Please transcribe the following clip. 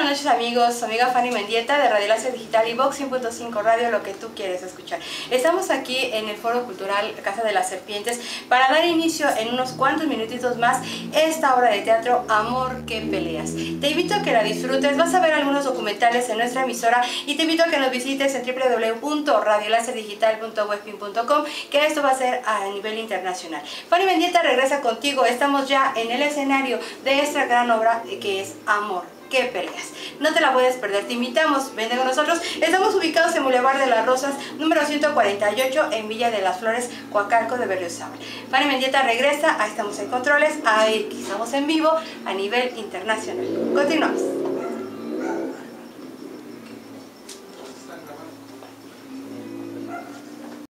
buenas noches amigos, su amiga Fanny Mendieta de Radio Láser Digital y Vox 100.5 Radio, lo que tú quieres escuchar. Estamos aquí en el Foro Cultural Casa de las Serpientes para dar inicio en unos cuantos minutitos más esta obra de teatro Amor, qué peleas. Te invito a que la disfrutes, vas a ver algunos documentales en nuestra emisora y te invito a que nos visites en www.radiolaserdigital.webpin.com, que esto va a ser a nivel internacional. Fanny Mendieta regresa contigo, estamos ya en el escenario de esta gran obra que es Amor, qué peleas. No te la puedes perder, te invitamos, vente con nosotros. Estamos ubicados en Boulevard de las Rosas, número 148, en Villa de las Flores, Coacalco de Berriozábal. Fanny Mendieta regresa, ahí estamos en controles, ahí estamos en vivo a nivel internacional. Continuamos.